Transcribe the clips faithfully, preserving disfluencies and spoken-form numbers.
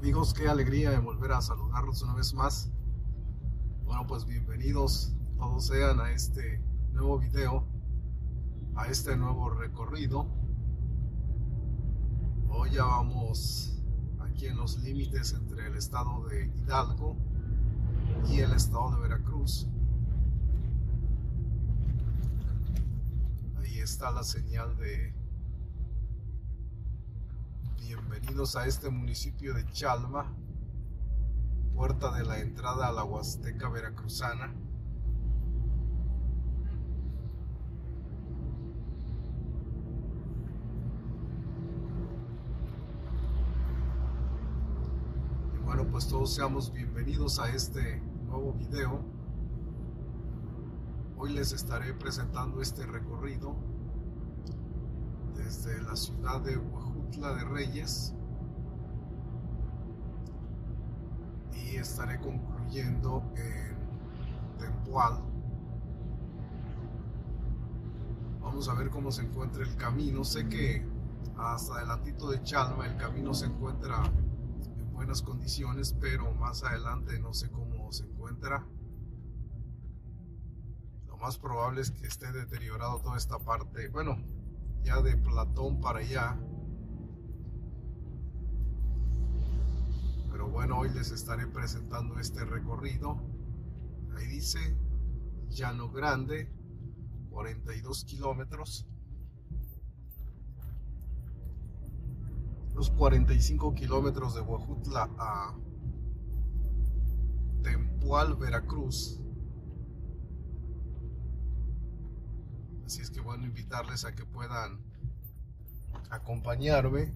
Amigos, qué alegría de volver a saludarlos una vez más. Bueno, pues bienvenidos todos sean a este nuevo video, a este nuevo recorrido. Hoy ya vamos aquí en los límites entre el estado de Hidalgo y el estado de Veracruz. Ahí está la señal de bienvenidos a este municipio de Chalma, puerta de la entrada a la Huasteca veracruzana. Y bueno, pues todos seamos bienvenidos a este nuevo video. Hoy les estaré presentando este recorrido desde la ciudad de Huejutla de Reyes y estaré concluyendo en Tempual. Vamos a ver cómo se encuentra el camino. Sé que hasta adelantito de Chalma el camino se encuentra en buenas condiciones, pero más adelante no sé cómo se encuentra. Lo más probable es que esté deteriorado toda esta parte, bueno, ya de Platón para allá. Pero bueno, hoy les estaré presentando este recorrido. Ahí dice Llano Grande, cuarenta y dos kilómetros. Los cuarenta y cinco kilómetros de Huejutla a Tempual, Veracruz. Así es que bueno, invitarles a que puedan acompañarme.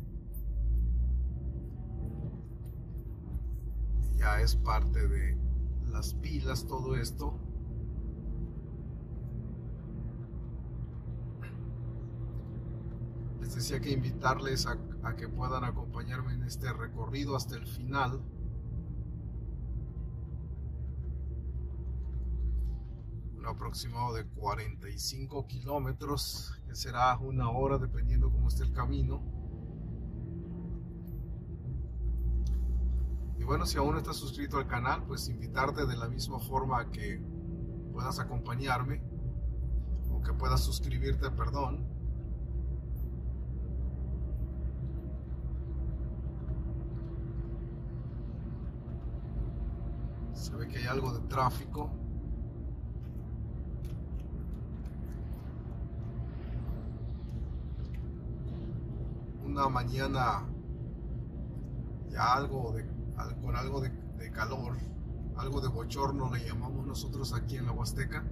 Ya es parte de las pilas todo esto. Les decía que invitarles a, a que puedan acompañarme en este recorrido hasta el final. Un aproximado de cuarenta y cinco kilómetros, que será una hora dependiendo cómo esté el camino. Y bueno, si aún no estás suscrito al canal, pues invitarte de la misma forma a que puedas acompañarme, o que puedas suscribirte, perdón. Se ve que hay algo de tráfico. Una mañana ya algo de, con algo de, de calor, algo de bochorno le llamamos nosotros aquí en la Huasteca.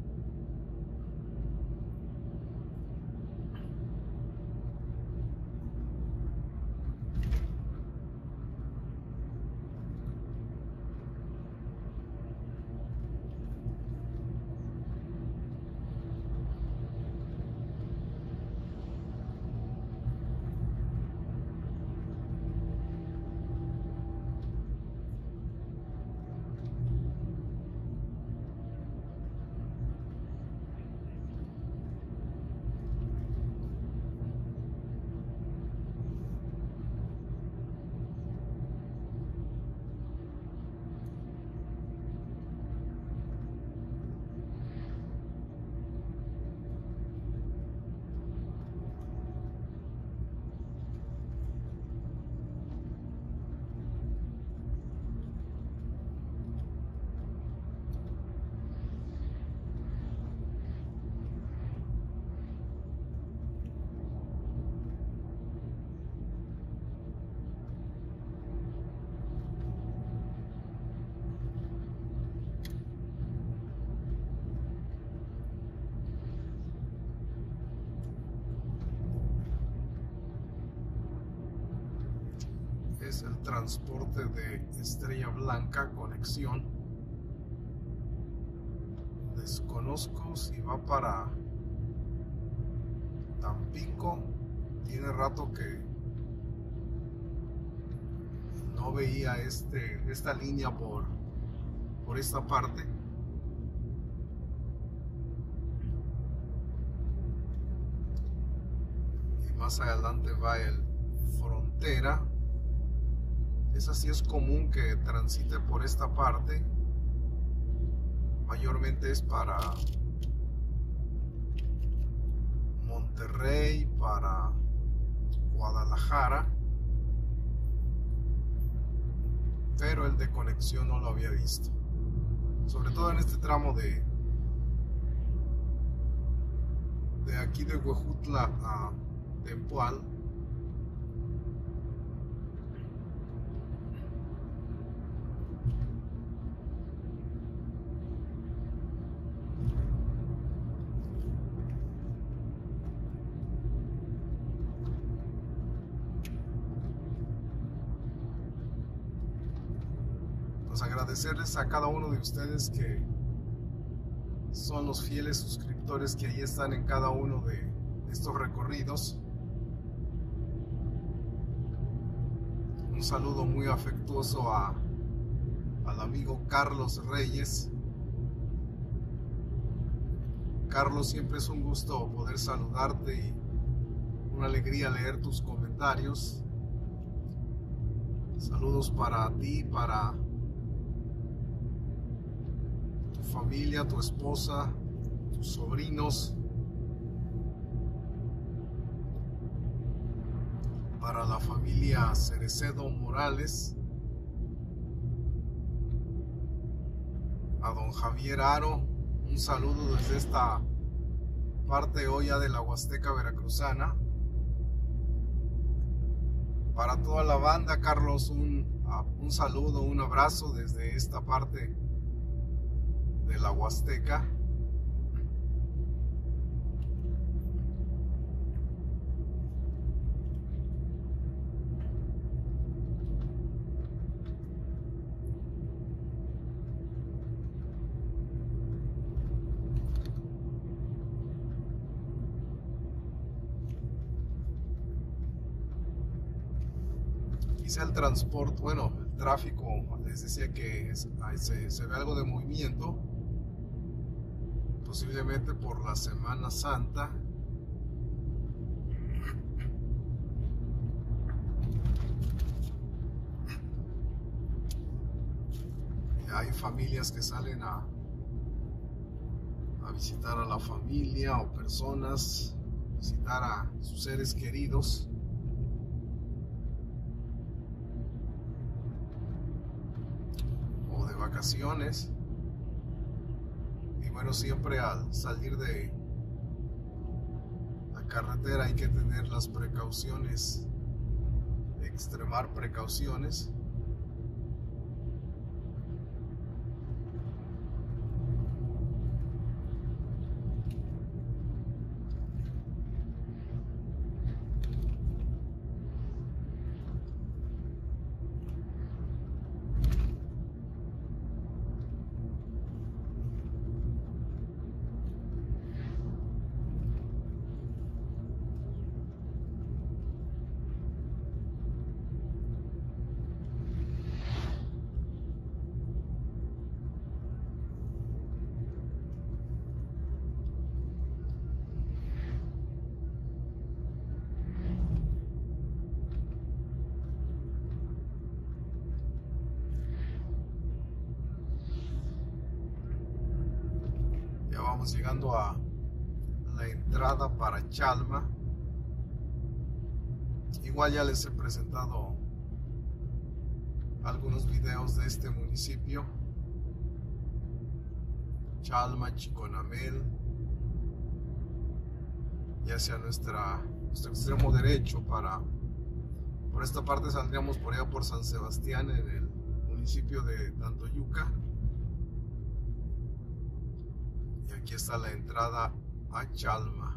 Es el transporte de Estrella Blanca Conexión. Desconozco si va para Tampico. Tiene rato que no veía este, esta línea por, por esta parte. Y más adelante va el Frontera. Esa sí es común que transite por esta parte. Mayormente es para Monterrey, para Guadalajara, pero el de conexión no lo había visto, sobre todo en este tramo de de aquí de Huejutla a Tempoal. Pues agradecerles a cada uno de ustedes que son los fieles suscriptores que ahí están en cada uno de estos recorridos. Un saludo muy afectuoso a, al amigo Carlos Reyes. Carlos, siempre es un gusto poder saludarte y una alegría leer tus comentarios. Saludos para ti, para tu familia, tu esposa, tus sobrinos, para la familia Cerecedo Morales, a don Javier Aro, un saludo desde esta parte hoy ya de la Huasteca Veracruzana. Para toda la banda, Carlos, un, un saludo, un abrazo desde esta parte de la Huasteca. Quizá el transporte, bueno, el tráfico, les decía que es, se, se ve algo de movimiento, posiblemente por la Semana Santa. Hay familias que salen a, a visitar a la familia o personas, visitar a sus seres queridos. O de vacaciones. Y bueno, siempre al salir de la carretera hay que tener las precauciones, extremar precauciones. Vamos llegando a la entrada para Chalma. Igual ya les he presentado algunos videos de este municipio, Chalma, Chiconamel, y hacia nuestra, nuestro extremo derecho. Para por esta parte saldríamos por allá por San Sebastián, en el municipio de Tantoyuca. Y aquí está la entrada a Chalma.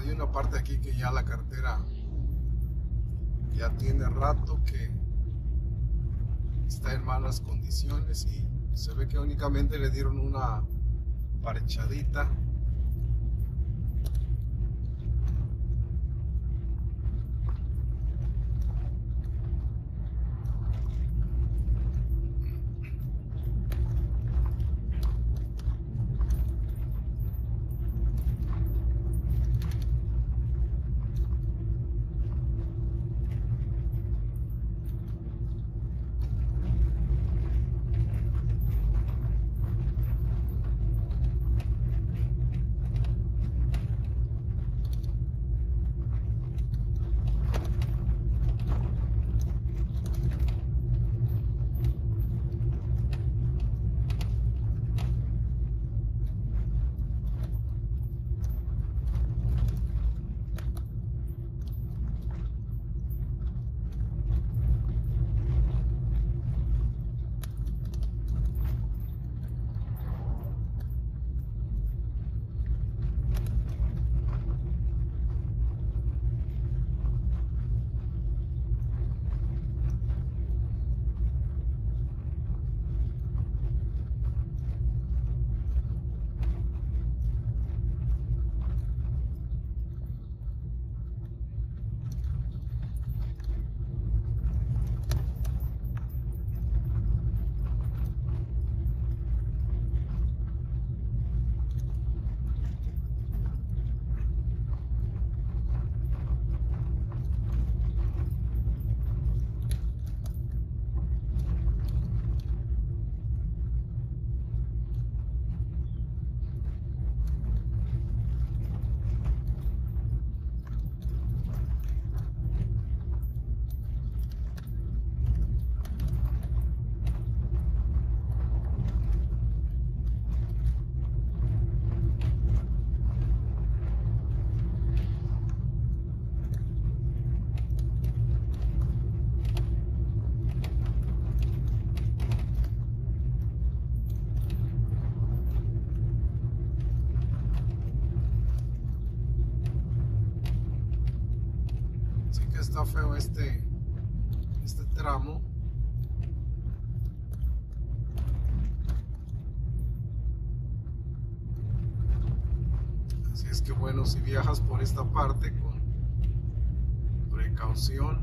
hay una parte aquí que ya la carretera ya tiene rato que está en malas condiciones y se ve que únicamente le dieron una parchadita. Está feo este este tramo. Así es que bueno, si viajas por esta parte con precaución.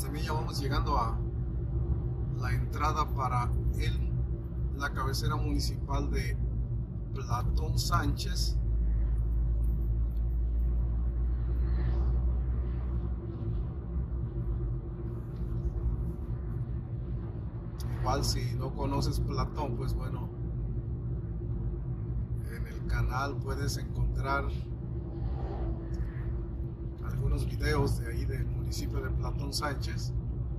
pues también ya vamos llegando a la entrada para el, la cabecera municipal de Platón Sánchez. Igual si no conoces Platón, pues bueno, en el canal puedes encontrar algunos videos de ahí del municipio de Platón Sánchez.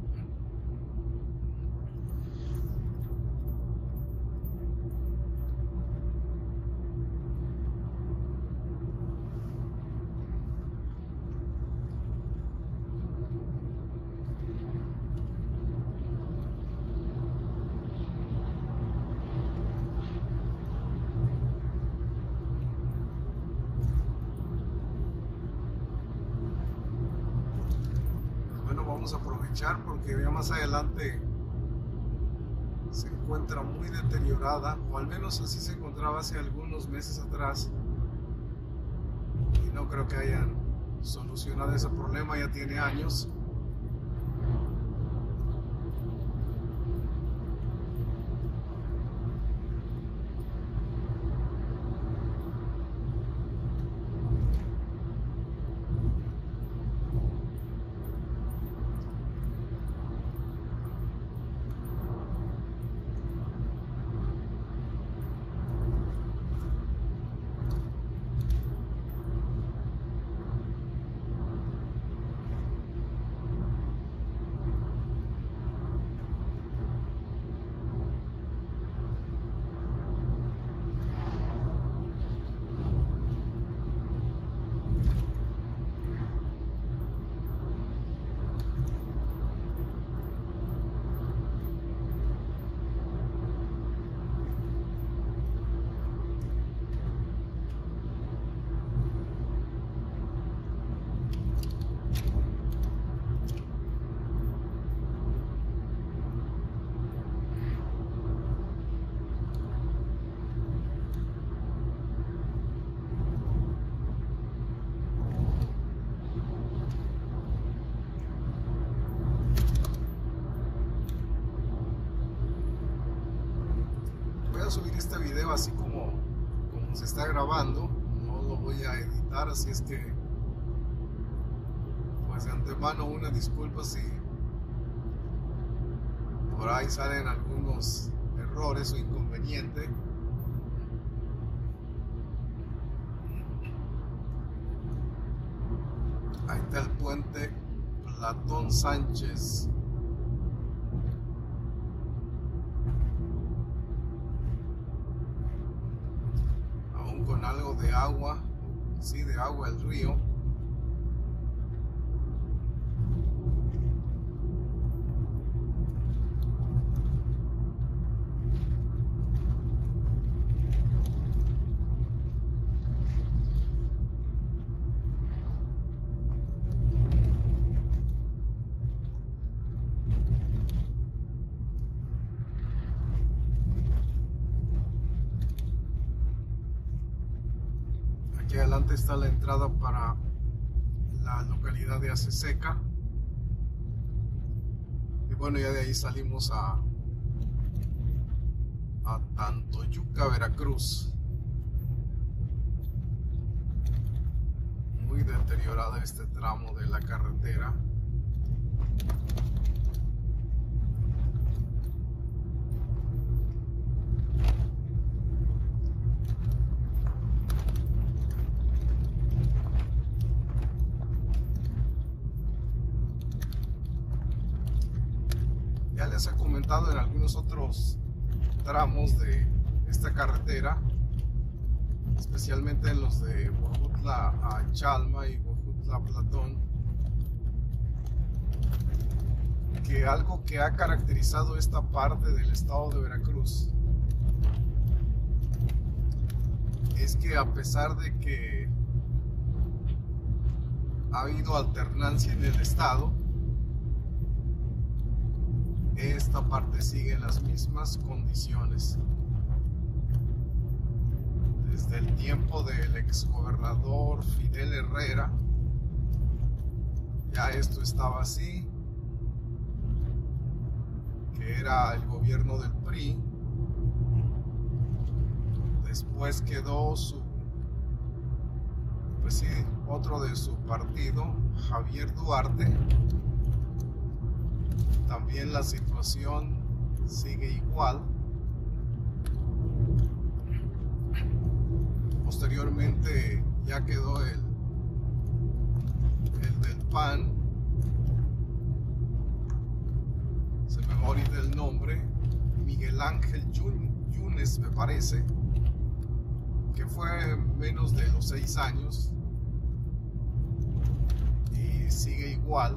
Vamos a aprovechar porque ya más adelante se encuentra muy deteriorada, o al menos así se encontraba hace algunos meses atrás, y no creo que hayan solucionado ese problema, ya tiene años. Subir este video así como, como se está grabando, no lo voy a editar, así es que pues de antemano una disculpa si por ahí salen algunos errores o inconvenientes. Ahí está el puente Platón Sánchez. Con algo de agua, sí, de agua el río. Aquí adelante está la entrada para la localidad de Aseseca. Y bueno, ya de ahí salimos a, a Tantoyuca, Veracruz. Muy deteriorada este tramo de la carretera. Ya les he comentado en algunos otros tramos de esta carretera, especialmente en los de Huejutla a Chalma y Huejutla a Platón, que algo que ha caracterizado esta parte del estado de Veracruz es que, a pesar de que ha habido alternancia en el estado, esta parte sigue en las mismas condiciones. Desde el tiempo del exgobernador Fidel Herrera, ya esto estaba así. que era el gobierno del P R I. Después quedó su, pues sí, otro de su partido, Javier Duarte. También la situación sigue igual. Posteriormente ya quedó el, el del P A N, se me va a morir el nombre, Miguel Ángel Yunes, me parece, que fue menos de los seis años y sigue igual.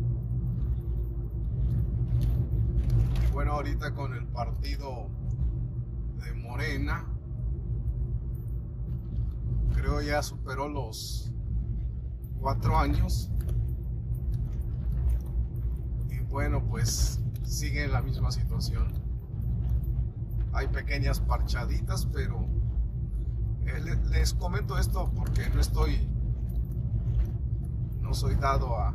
Y bueno, ahorita con el partido de Morena, creo ya superó los cuatro años y bueno, pues sigue en la misma situación. Hay pequeñas parchaditas, pero eh, les comento esto porque no estoy no soy dado a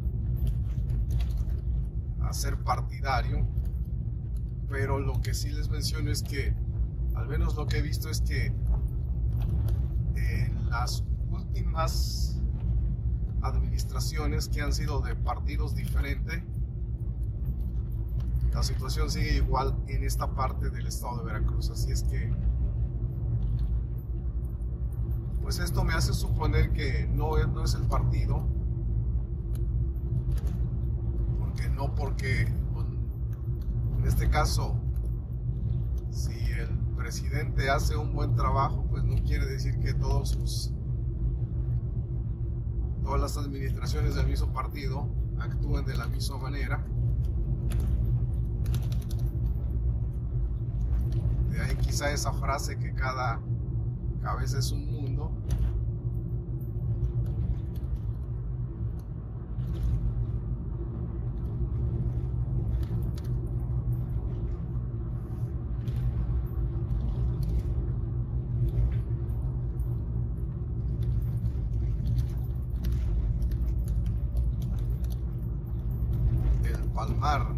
a ser partidario, pero lo que sí les menciono es que al menos lo que he visto es que en las últimas administraciones que han sido de partidos diferentes, la situación sigue igual en esta parte del estado de Veracruz. Así es que pues esto me hace suponer que no es, no es el partido, porque no porque en este caso si el presidente hace un buen trabajo, pues no quiere decir que todos sus todas las administraciones del mismo partido actúen de la misma manera. De ahí quizá esa frase que cada cabeza es un mundo. Palmar,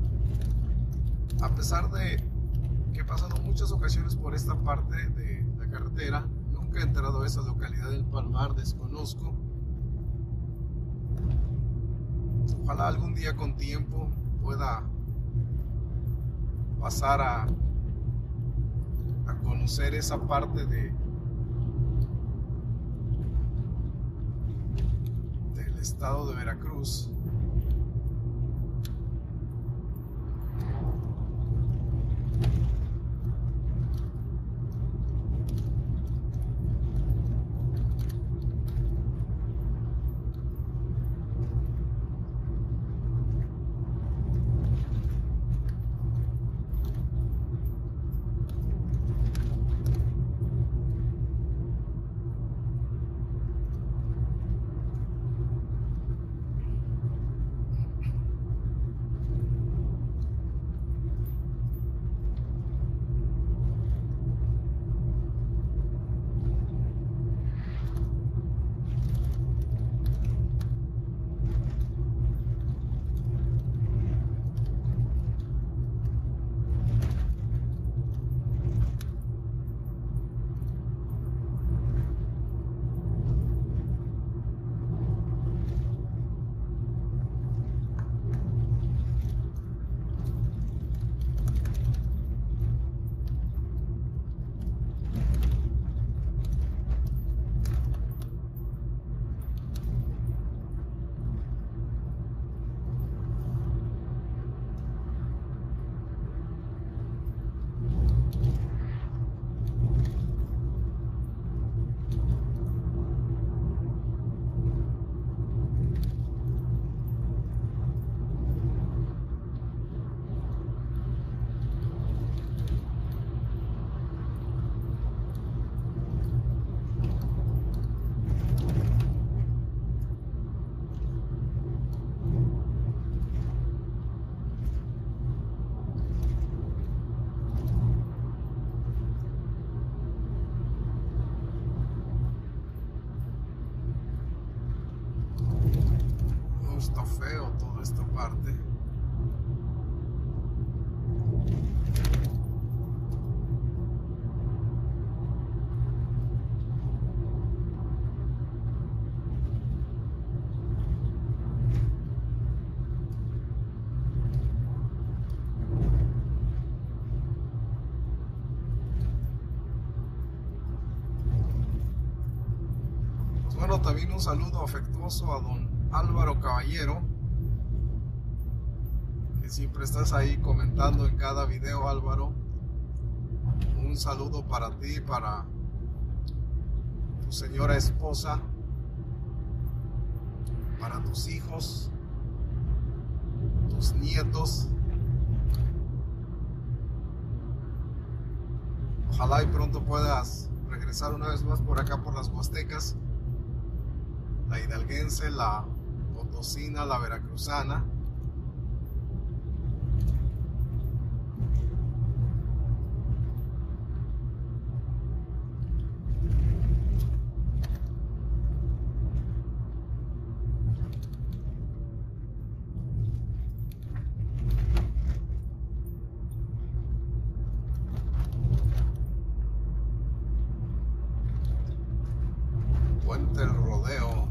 a pesar de que he pasado muchas ocasiones por esta parte de la carretera, nunca he entrado a esa localidad del Palmar, desconozco. Ojalá algún día con tiempo pueda pasar a, a conocer esa parte de del estado de Veracruz. Está feo toda esta parte. Bueno, también un saludo afectuoso a don Álvaro Caballero, que siempre estás ahí comentando en cada video, Álvaro. Un saludo para ti, para tu señora esposa, para tus hijos, tus nietos. Ojalá y pronto puedas regresar una vez más por acá por las Huastecas, la hidalguense, la potosina, la veracruzana. Puente El Rodeo.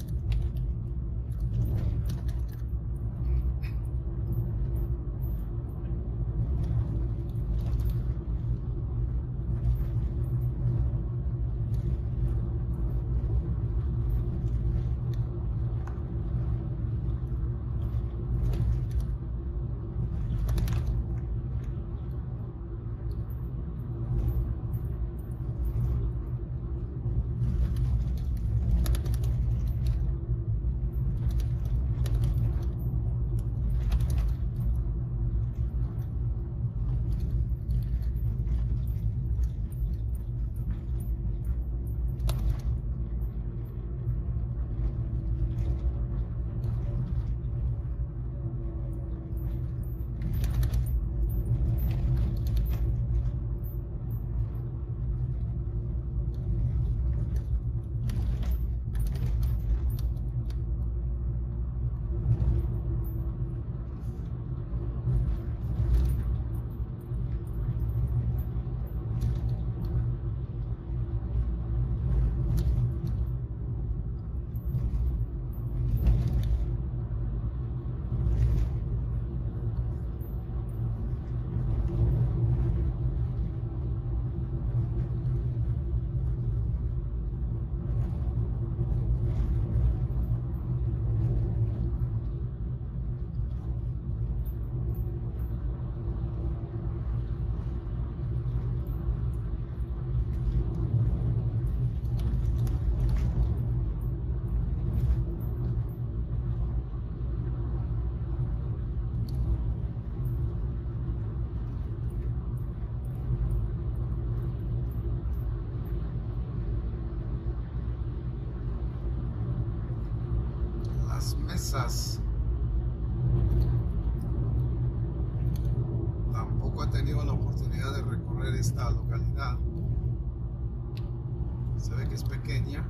Las Mesas. Tampoco he tenido la oportunidad de recorrer esta localidad. Se ve que es pequeña.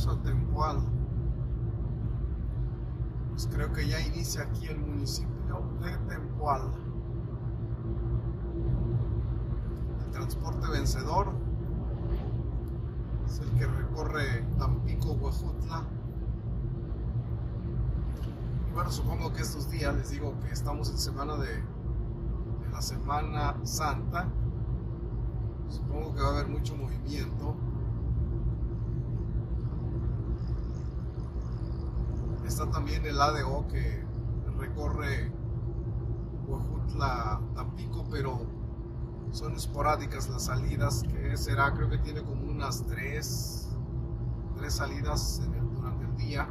regreso a Tempoal. Pues creo que ya inicia aquí el municipio de Tempoal. El transporte vencedor es el que recorre Tampico, Huejutla. Y bueno, supongo que estos días, les digo que estamos en semana de, de la Semana Santa. Supongo que va a haber mucho movimiento. Está también el A D O que recorre Huejutla, Tampico, pero son esporádicas las salidas, que será, creo que tiene como unas tres, tres salidas en el, durante el día.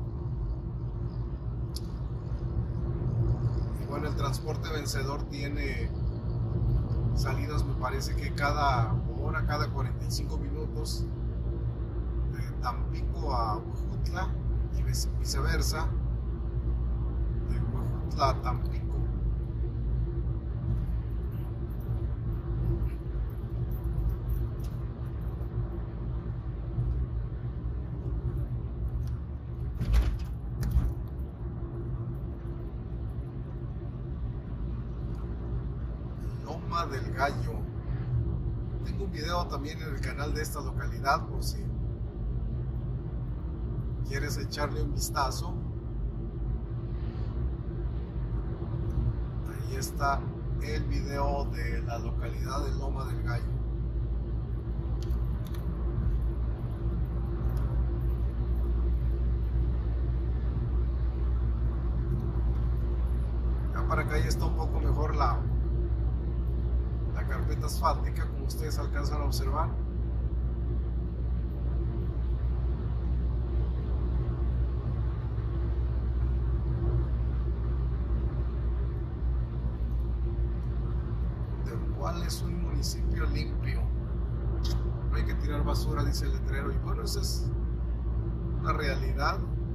Y bueno, el transporte vencedor tiene salidas, me parece que cada hora, cada cuarenta y cinco minutos, de Tampico a Huejutla y viceversa, de Huejutla a Tampico. Loma del Gallo. Tengo un video también en el canal de esta localidad por si quieres echarle un vistazo. Ahí está el video de la localidad de Loma del Gallo. Ya para acá ya está un poco mejor la la carpeta asfáltica, como ustedes alcanzan a observar. Tempoal es un municipio limpio, no hay que tirar basura, dice el letrero, y bueno, esa es la realidad.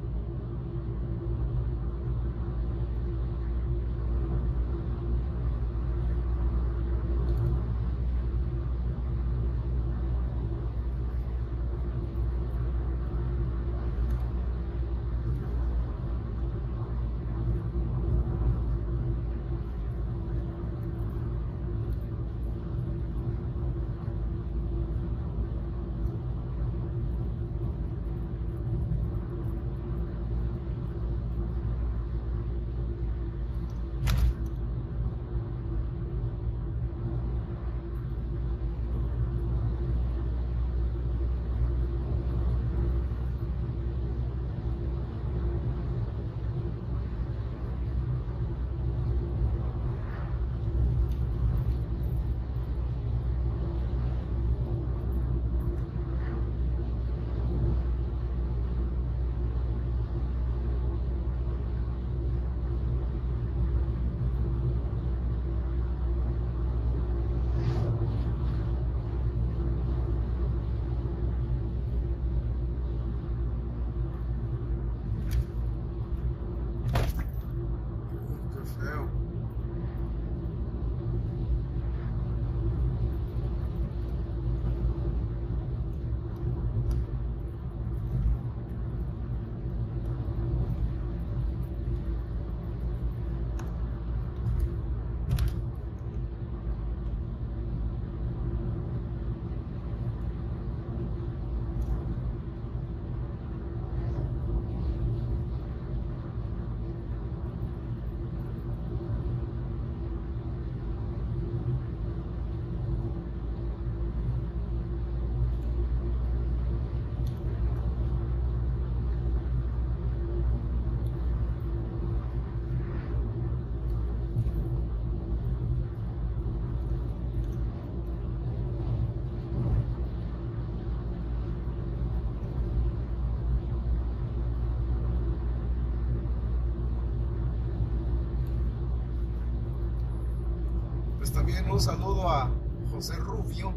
También un saludo a José Rufio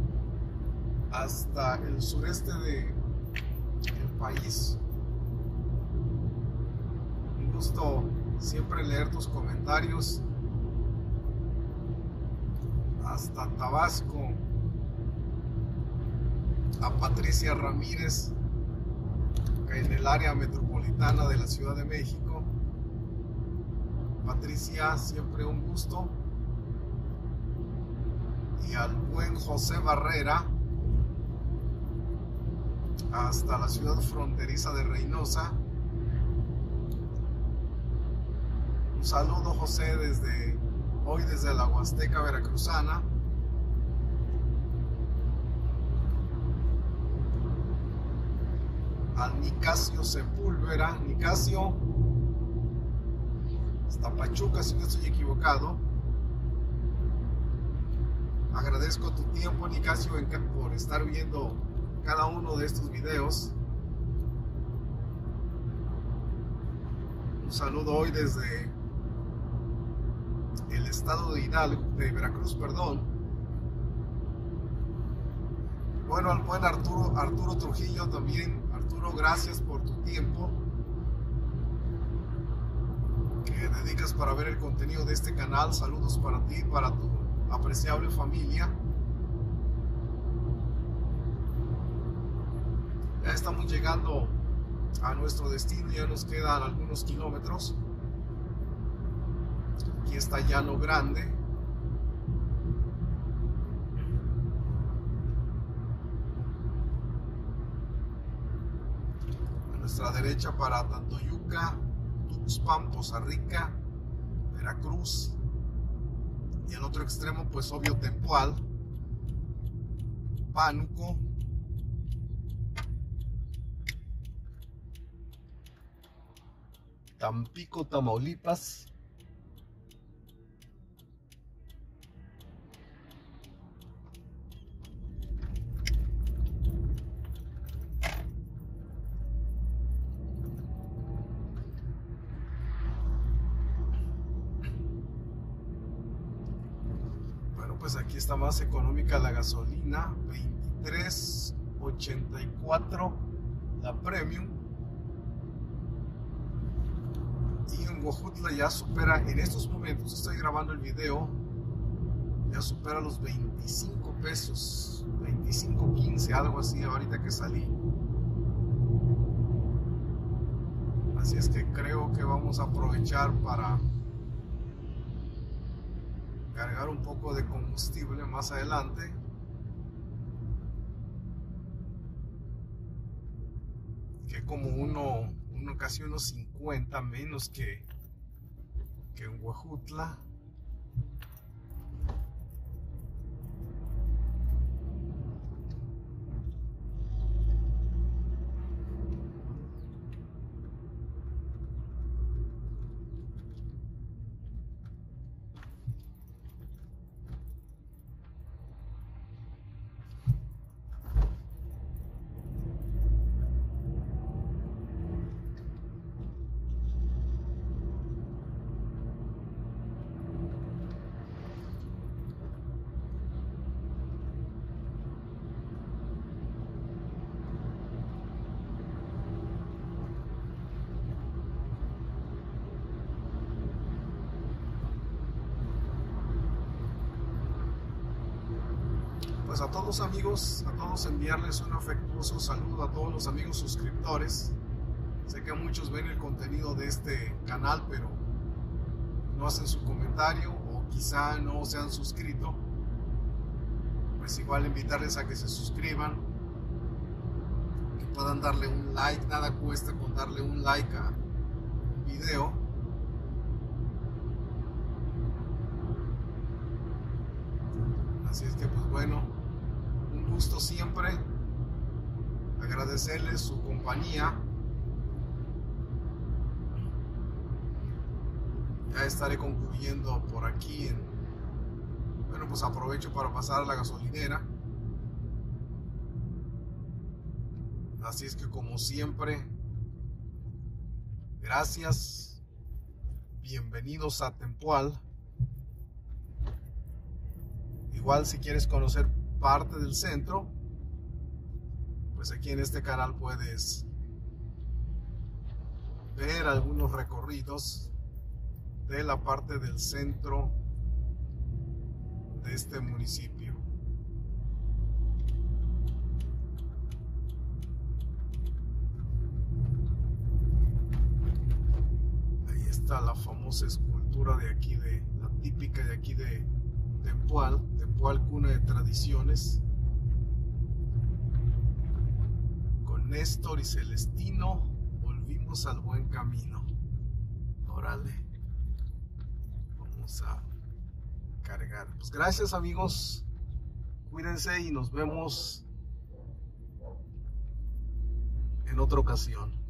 hasta el sureste de, del país. Un gusto siempre leer tus comentarios. Hasta Tabasco, a Patricia Ramírez, acá en el área metropolitana de la Ciudad de México. Patricia, siempre un gusto. Y al buen José Barrera, hasta la ciudad fronteriza de Reynosa. Un saludo, José, desde hoy desde la Huasteca veracruzana. Al Nicasio Sepúlveda, Nicasio, hasta Pachuca, si no estoy equivocado. Agradezco tu tiempo, Nicasio, por estar viendo cada uno de estos videos. Un saludo hoy desde el estado de Hidalgo, de Veracruz, perdón. Bueno, al buen Arturo, Arturo Trujillo también. Arturo, gracias por tu tiempo que dedicas para ver el contenido de este canal. Saludos para ti, para tu apreciable familia. Ya estamos llegando a nuestro destino, ya nos quedan algunos kilómetros. Aquí está Llano Grande. A nuestra derecha para Tantoyuca, Tuxpan, Poza Rica, Veracruz. Y al otro extremo, pues obvio, Tempual, Pánuco, Tampico, Tamaulipas, pues aquí está más económica la gasolina, veintitrés ochenta y cuatro la premium, y en Huejutla ya supera, en estos momentos estoy grabando el video, ya supera los veinticinco pesos, veinticinco quince, algo así ahorita que salí. Así es que creo que vamos a aprovechar para cargar un poco de combustible más adelante. Que como uno, uno casi unos cincuenta menos que, que en Huejutla. Pues a todos amigos, a todos enviarles un afectuoso saludo a todos los amigos suscriptores. Sé que muchos ven el contenido de este canal, pero no hacen su comentario o quizá no se han suscrito. Pues igual invitarles a que se suscriban, que puedan darle un like, nada cuesta con darle un like a un video. Así es que pues bueno, un gusto siempre, agradecerles su compañía. Ya estaré concluyendo por aquí en, bueno, pues aprovecho para pasar a la gasolinera. Así es que como siempre, gracias, bienvenidos a Tempual. Igual si quieres conocer parte del centro, pues aquí en este canal puedes ver algunos recorridos de la parte del centro de este municipio. está la famosa escultura de aquí, de la típica de aquí de Tempoal, Tempoal, cuna de tradiciones, con Néstor y Celestino. Volvimos al buen camino. Órale, vamos a cargar. Pues gracias, amigos, cuídense y nos vemos en otra ocasión.